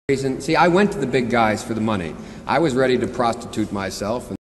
See, I went to the big guys for the money. I was ready to prostitute myself.